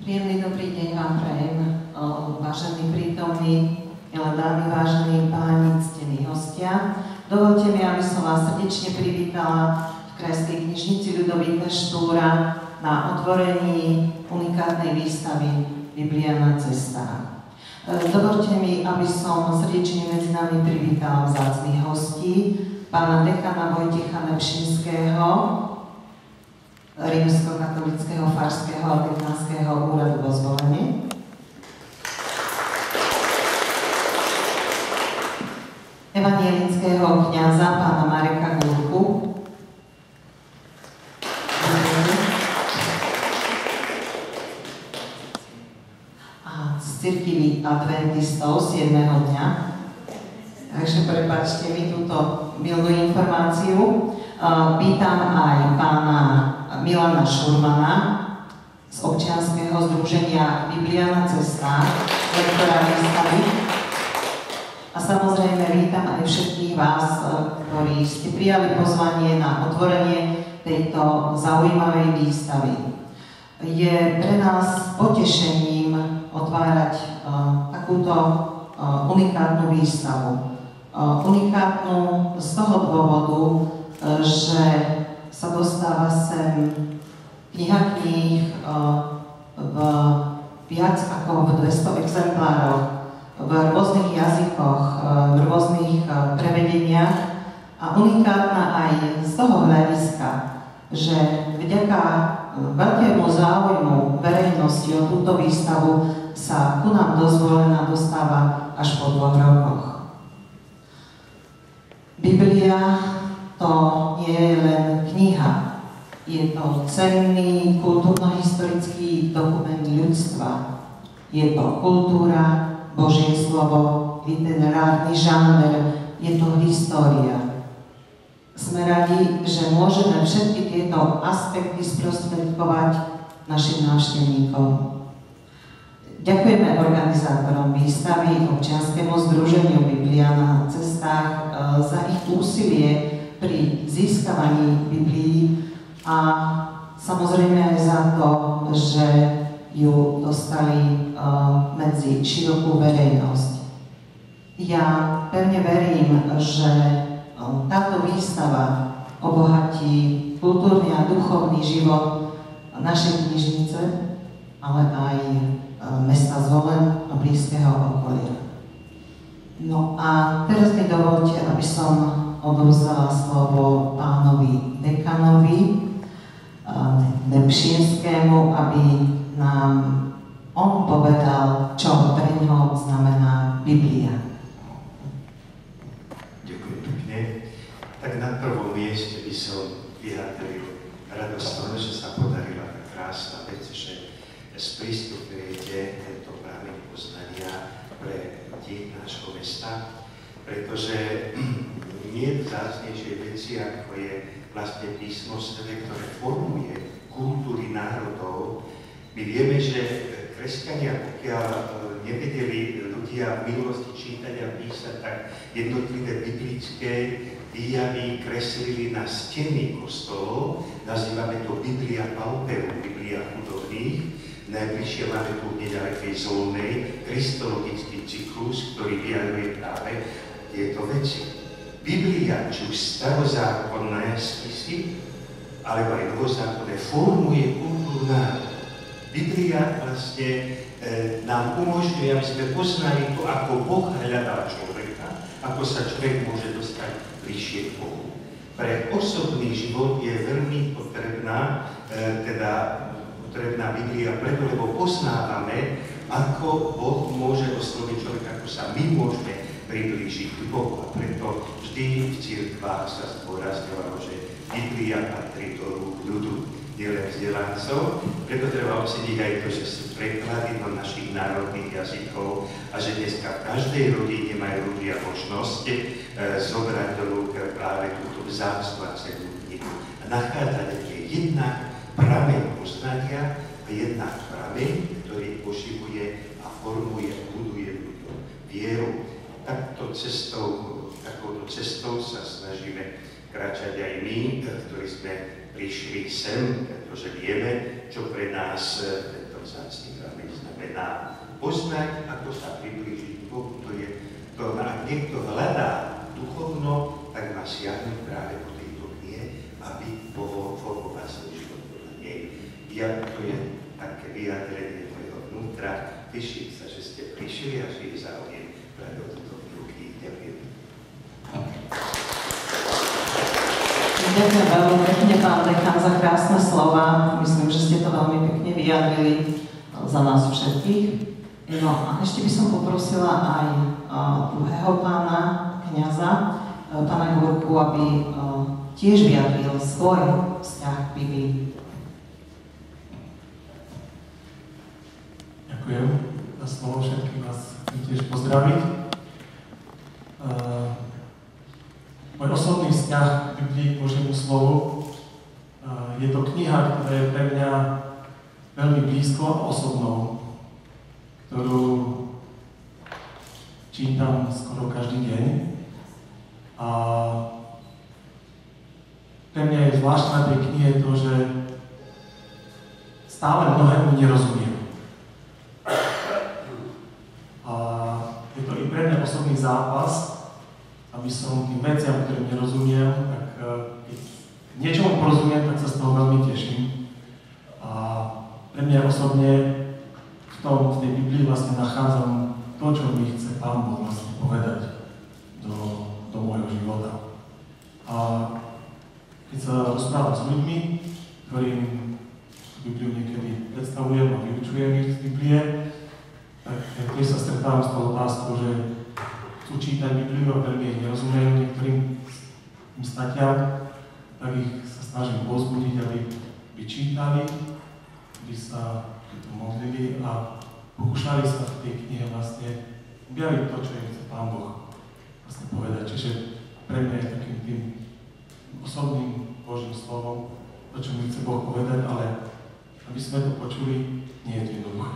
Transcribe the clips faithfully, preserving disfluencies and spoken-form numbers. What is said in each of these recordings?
Príjemný dobrý deň vám prajem, vážení prítomní, milé dámy, vážení páni, ctení hostia. Dovolte mi, aby som vás srdečne privítala v Krajskej knižnici Ľudovita Štúra na otvorení unikátnej výstavy Biblia na cestách. Dovolte mi, aby som srdečne medzi nami privítala vzácnych hostí, pána dekana Vojtecha Nepšinského, Rímskokatolického farského a dekanského úradu vo Zvolení. Evanielického kňaza pána Mareka Gúrku. A z cirkvi adventistov siedmeho dňa. Takže prepáčte mi túto milú informáciu. Vítam aj pána Milana Šurmana z občianskeho združenia Biblia na cestách, lektora výstavy. A samozrejme vítam aj všetkých vás, ktorí ste prijali pozvanie na otvorenie tejto zaujímavej výstavy. Je pre nás potešením otvárať uh, takúto uh, unikátnu výstavu. Uh, unikátnu z toho dôvodu, uh, že sa dostáva sem kniha kníh v viac ako v dvesto exemplároch, v rôznych jazykoch, v rôznych prevedeniach a unikátna aj z toho hľadiska, že vďaka veľkému záujmu verejnosti o túto výstavu sa ku nám do Zvolena dostáva až po dvoch rokoch. Biblia to nie je len kniha, je to cenný kultúrno-historický dokument ľudstva. Je to kultúra, Božie slovo, literárny žáner, je to história. Sme radi, že môžeme všetky tieto aspekty sprostredkovať našim návštevníkom. Ďakujeme organizátorom výstavy, občianskému združeniu Biblia na cestách za ich úsilie pri získavaní Biblií a samozrejme aj za to, že ju dostali uh, medzi širokú verejnosť. Ja pevne verím, že uh, táto výstava obohatí kultúrny a duchovný život našej knižnice, ale aj uh, mesta Zvolen a blízkeho okolia. No a teraz mi dovolte, aby som odovzdala slovo pánovi dekanovi Nepšinskému, aby nám on povedal, čo pre ňoho znamená Biblia. Ďakujem pekne. Tak na prvom mieste by som vyjadril radosť toho, že sa podarila tá krásna vec, že sprístupujete tento prameň poznania pre deti nášho mesta, pretože nie je vzácnejšie veci, ako je vlastne písmo sväté, ktoré formuje kultúry národov. My vieme, že kresťania, pokiaľ nevedeli ľudia v minulosti čítať a písať, tak jednotlivé biblické výjavy kreslili na steny kostolov. Nazývame to Biblia Pauperum, Biblia chudobných. Najbližšie máme tu v nedalekej Zolnej kristologický cyklus, ktorý vyjadruje práve tieto veci. Biblia, či už starozákonné spisy, alebo aj novozákonné, formuje kultúru národa. Biblia vlastne e, nám umožňuje, aby sme poznali to, ako Boh hľadal človeka, ako sa človek môže dostať bližšie k Bohu. Pre osobný život je veľmi potrebná, e, teda potrebná Biblia, preto, lebo poznávame, ako Boh môže osloviť človeka, ako sa my môžeme priblížiť k Bohu. A preto vždy v cirkvách sa zdôrazňovalo, že Biblia patrí do rúk ľudu, nielen vzdelancov. Preto treba oceniť aj to, že sú preklady do našich národných jazykov a že dneska v každej rodine majú ľudia možnosť e, zobrať do rúk práve túto vzácnu a cennú knihu. A nachádzať je jednak prameň poznania a jednak prameň, ktorý oživuje a formuje a buduje ľuďom vieru. Takto cestou, takouto cestou sa snažíme kráčať aj my, ktorí sme prišli sem, pretože vieme, čo pre nás tento vzácny prameň znamená poznať, ako sa priblížiť Bohu. To je to, ak niekto hľadá duchovno, tak má siahnuť práve po tejto knihe, aby mohol formovať svoj život podľa nej. Ja, to je také vyjadrenie mojho vnútra. Teším sa, že ste prišli a že je záujem práve o túto knihu. Ďakujem. Ďakujem veľmi pekne, pán dekan, za krásne slova. Myslím, že ste to veľmi pekne vyjadrili za nás všetkých. No a ešte by som poprosila aj druhého pána kňaza, pána Gurku, aby tiež vyjadril svoj vzťah k Biblii. Ďakujem za slovo, všetkých vás chcem tiež pozdraviť. Uh, môj osobný vzťah k Biblii, k Božiemu slovu, uh, je to kniha, ktorá je pre mňa veľmi blízko a osobnou, ktorú čítam skoro každý deň. A pre mňa je zvláštne na tej knihe to, že stále mnohému nerozumiem. A je to i pre mňa osobný zápas, aby som tým veciam, ktorým nerozumiem, tak keď niečomu porozumiem, tak sa z toho veľmi teším. A pre mňa osobne v tom, v tej Biblii vlastne nachádzam to, čo mi chce Pán Boh vlastne povedať do, do môjho života. A keď sa rozprávam s ľuďmi, ktorým Bibliu niekedy predstavujem a vyučujem ich z Biblie, tak tiež sa stretávam s tou otázkou, že chcú čítať Bibliu a veľmi jej nerozumejú niektorým statiam, tak ich sa snažím povzbudiť, aby, aby čítali, aby sa modlili a pokúšali sa v tej knihe vlastne objaviť to, čo im chce Pán Boh vlastne povedať. Čiže pre mňa je takým tým osobným Božím slovom to, čo mi chce Boh povedať, ale aby sme to počuli, nie je to jednoduché.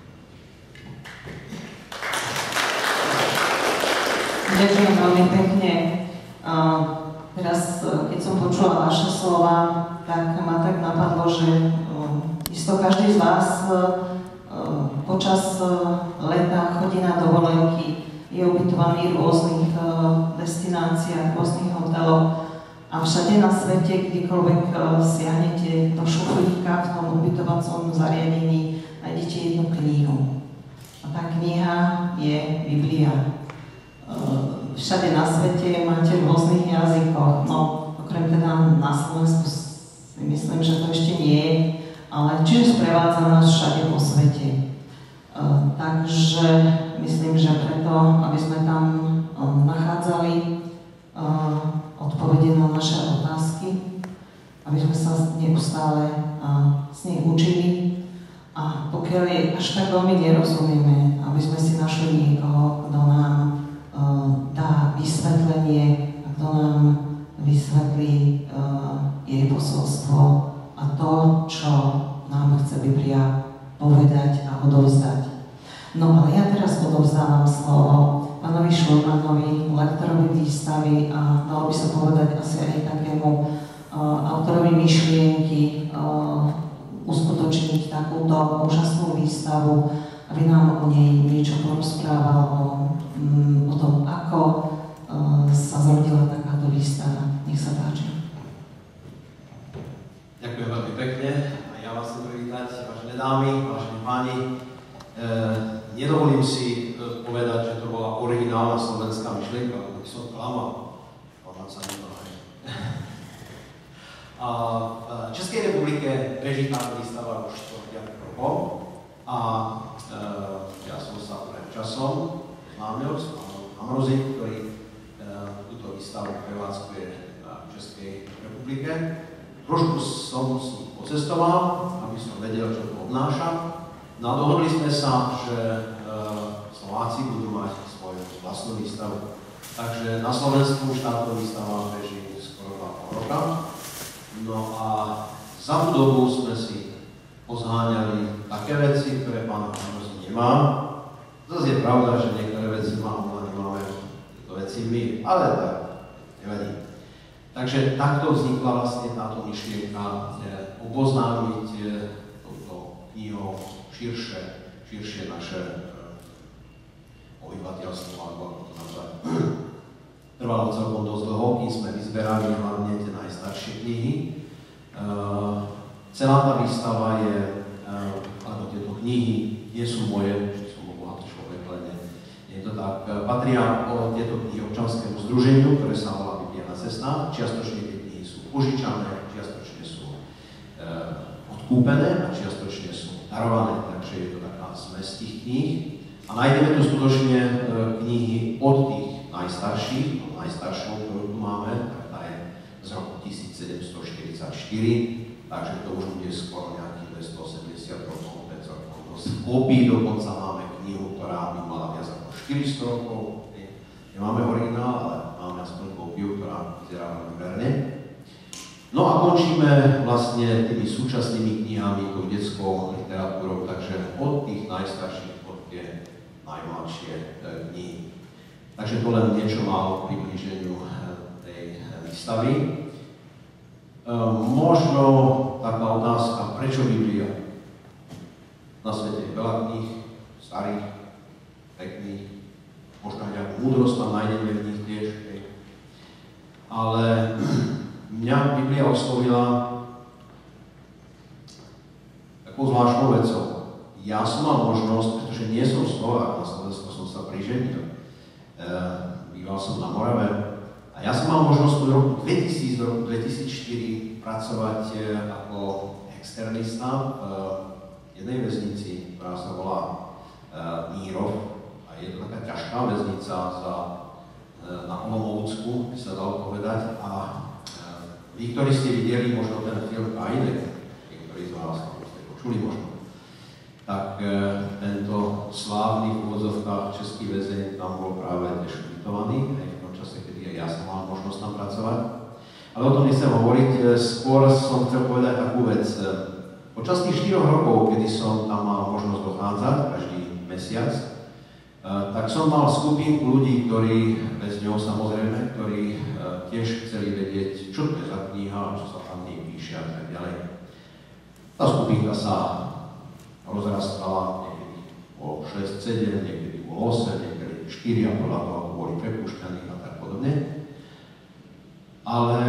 Ďakujem veľmi pekne. Uh, teraz, keď som počula vaše slova, tak ma tak napadlo, že uh, isto každý z vás uh, počas uh, leta chodí na dovolenky, je ubytovaný v rôznych uh, destináciách, v rôznych hoteloch a všade na svete, kdekoľvek uh, siahnete do šuflíka v tom ubytovacom zariadení, nájdete jednu knihu. A tá kniha je Biblia. Všade na svete máte v rôznych jazykoch, no okrem teda na Slovensku si myslím, že to ešte nie je, ale čiže sprevádza nás všade po svete. Uh, takže myslím, že preto, aby sme tam um, nachádzali uh, odpovede na naše otázky, aby sme sa neustále uh, s nich učili a pokiaľ je až tak veľmi nerozumieme, aby sme si našli niekoho, kto nám dá vysvetlenie a kto nám vysvetlí uh, jej posolstvo a to, čo nám chce Biblia povedať a odovzdať. No ale ja teraz odovzdávam slovo pánovi Šurmanovi, lektorovi výstavy a dalo by sa povedať asi aj takému uh, autorovi myšlienky uh, uskutočniť takúto úžasnú výstavu, aby nám o nej niečo porozprával, o, um, o tom, ako uh, sa zrodila takáto výstava. Nech sa páči. Ďakujem veľmi pekne. A ja vás chcem privítať, vážené dámy, vážení páni. E, nedovolím si povedať, že to bola originálna slovenská myšlienka, lebo by som klamal. Podľa sa mi to aj. A v Českej republike beží táto výstava už štvrť rokov. A e, ja som sa pred časom známil s pánom Amrozik, ktorý e, túto výstavu prevádzkuje v Českej republike. Trošku som s ním pocestoval, aby som vedel, čo to obnáša. No a dohodli sme sa, že e, Slováci budú mať svoju vlastnú výstavu. Takže na Slovensku už táto výstava beží skoro dva pol roka. No a za tú dobu sme si pozháňali také veci, ktoré pán Amrozik nemá. Zase je pravda, že niektoré veci mám a nemáme tieto veci my, ale tak, nevadí. Takže takto vznikla vlastne táto myšlienka oboznámiť touto knihou širšie, širšie naše obyvateľstvo, alebo ako to nazvať. Trvalo celkom dosť dlho, kým sme vyzberali hlavne tie najstaršie knihy. Uh, celá tá výstava je, uh, alebo tieto knihy nie sú moje, že som bohatý človek, ale nie, nie je to tak. Uh, patria o tieto knihy občanskému združeniu, ktoré sa volá Biblia na cestách. Čiastočne tie knihy sú požičané, čiastočne sú uh, odkúpené a čiastočne sú darované, takže je to taká zmes tých kníh. A nájdeme tu skutočne uh, knihy od tých najstarších, no najstaršou, ktorú tu máme, tak tá je z roku tisícsedemstoštyridsaťštyri, takže to už bude skoro nejakých dvestoosemdesiat rokov, päťsto rokov. Z kópií dokonca máme knihu, ktorá by mala viac ako štyristo rokov. Nemáme originál, ale máme aspoň kópiu, ktorá vyzerá veľmi verne. No a končíme vlastne tými súčasnými knihami, tou detskou literatúrou, takže od tých najstarších po tie najmladšie knihy. Takže to len niečo málo k priblíženiu tej výstavy. Možno taká otázka, prečo Biblia? Na svete je veľa kníh, starých, pekných, možno aj nejakú múdrosť tam nájdeme v nich tiež. Ale mňa Biblia oslovila takou zvláštnou vecou. Ja som mal možnosť, pretože nie som Slovák, na Slovensku som sa priženil. Býval som na Morave a ja som mal možnosť od roku dvetisíc do roku dvetisícštyri pracovať ako externista v jednej väznici, ktorá sa volá Mírov. A je to taká ťažká väznica za, na Olomoucku, by sa dalo povedať. A vy, ktorí ste videli možno ten film Kajnek, niektorí z vás ste počuli možno, tak e, tento slávny v úvodzovkách český väzeň tam bol práve tiež ubytovaný, aj v tom čase, kedy aj ja som mal možnosť tam pracovať. Ale o tom nechcem hovoriť, skôr som chcel povedať takú vec. Počas tých štyroch rokov, kedy som tam mal možnosť dochádzať, každý mesiac, e, tak som mal skupinku ľudí, ktorí, bez ňou samozrejme, ktorí e, tiež chceli vedieť, čo to je za kniha, čo sa tam v nej píše a tak ďalej. Tá skupinka sa rozrastala, niekedy bolo šesť sedem, niekedy bolo osem, niekedy štyri a podľa toho boli prepúšťaní a tak podobne. Ale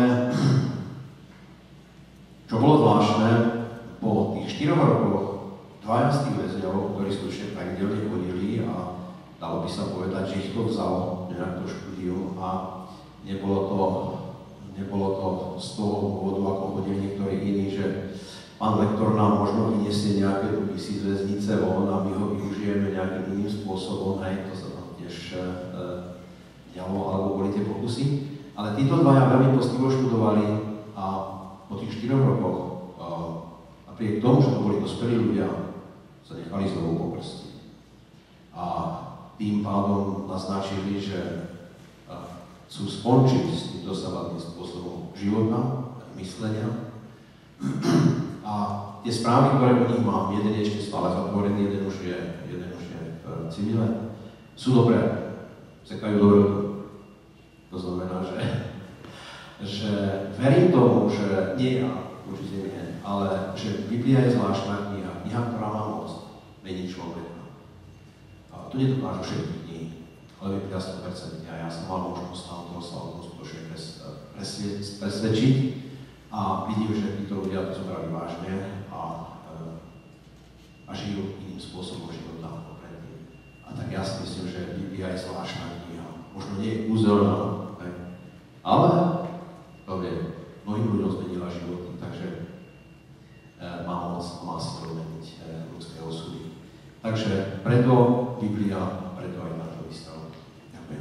čo bolo zvláštne, po tých štyroch rokoch dvaja z tých väzňov, ktorí skutočne pravidelne chodili a dalo by sa povedať, že ich to vzalo nejak to štúdium a nebolo to, nebolo to z toho dôvodu, ako chodili niektorí iní, že pán lektor nám možno vyniesie nejaké dopisy z väznice von a my ho využijeme nejakým iným spôsobom, hej, to sa tam tiež e, dialo, alebo boli tie pokusy. Ale títo dvaja veľmi postivo študovali a po tých štyroch rokoch, e, napriek tomu, že to boli dospelí ľudia, sa nechali znovu pokrstiť. A tým pádom naznačili, že e, chcú skončiť s týmto sabatným spôsobom života, myslenia. A tie správy, ktoré o nich mám, jeden je ešte stále zatvorený, jeden už je, jeden už je v civile, sú dobré, sekajú dobrotu. To znamená, že, že verím tomu, že nie ja, určite nie, ale že Biblia je zvláštna kniha, kniha, ktorá má moc meniť človeka. A to nedokážu všetky knihy, ale Biblia sto percent. A ja som mal možnosť tam toho sa o tom skutočne presvedčiť. A vidím, že títo ľudia to zobrali vážne a, a žijú iným spôsobom života ako predtým. A tak ja si myslím, že Biblia je zvláštna kniha. Možno nie je úzelná, ale to vie, mnohým ľuďom zmenila životy, takže e, má moc a má silu meniť e, ľudské osudy. Takže preto Biblia, preto aj táto výstava. Ďakujem.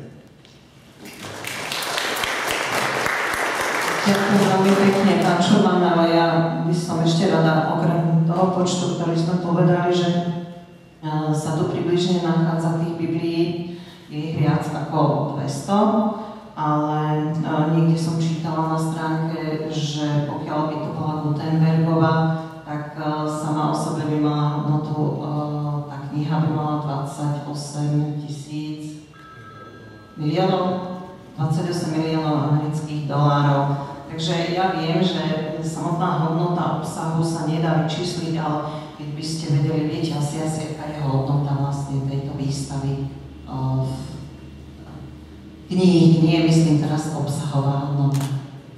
Ďakujem veľmi pekne, pán Šuman, ale ja by som ešte rada, okrem toho počtu, ktorý sme povedali, že sa tu približne nachádza tých Biblií, je ich viac ako dvesto, ale niekde som čítala na stránke, že pokiaľ by to bola Gutenbergová, tak sama o sebe by mala hodnotu, tá kniha by mala dvadsaťosem tisíc miliónov, dvadsaťosem miliónov amerických dolárov. Takže ja viem, že samotná hodnota obsahu sa nedá vyčísliť, ale keď by ste vedeli, viete asi asi, aká je hodnota vlastne tejto výstavy. Knihy, nie myslím teraz obsahová hodnota.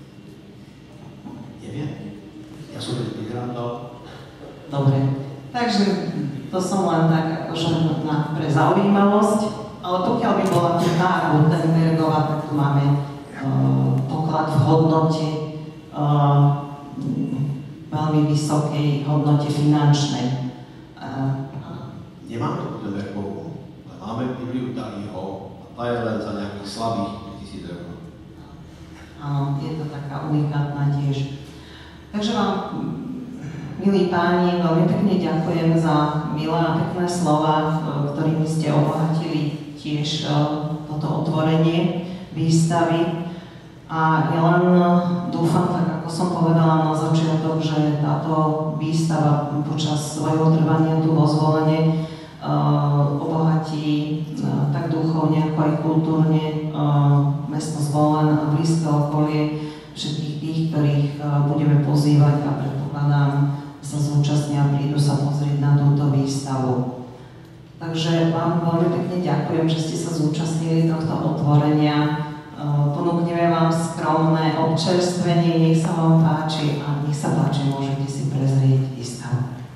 Neviem. Ja som vyhrám to. Dobre. Takže to som len tak akože na, pre zaujímavosť, ale pokiaľ by bola tu tá Gutenbergová, tak tu máme uh, poklad v hodnote, uh, veľmi vysokej hodnote finančnej. Uh, Nemáme to Gutenbergovú, ale máme Bibliu Daliho a tá je len za nejakých slabých tisíc eur. Áno, je to taká unikátna tiež. Takže vám, milí páni, veľmi pekne ďakujem za milé a pekné slova, ktorými ste obohatili tiež toto otvorenie výstavy. A ja len dúfam, tak ako som povedala na začiatok, že táto výstava počas svojho trvania tu vo Zvolene obohatí tak duchovne, ako aj kultúrne mesto Zvolen a blízke okolie, všetkých tých, ktorých budeme pozývať a predpokladám, sa zúčastnia a prídu sa pozrieť na túto výstavu. Takže vám veľmi pekne ďakujem, že ste sa zúčastnili tohto otvorenia. Ponúkneme vám skromné občerstvenie, nech sa vám páči a nech sa páči, môžete si prezrieť výstavu.